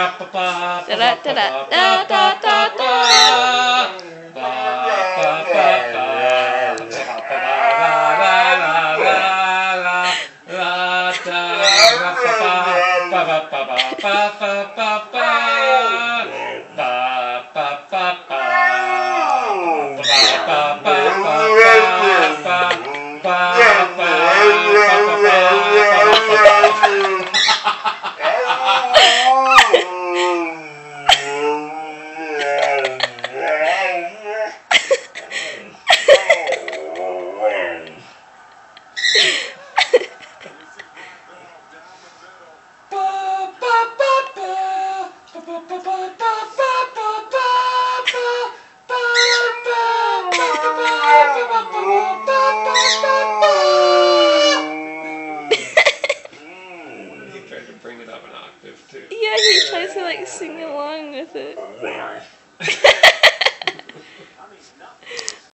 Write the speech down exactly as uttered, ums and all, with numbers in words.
da da da da da da. Bring it up an octave too. Yeah, he tries to like sing along with it.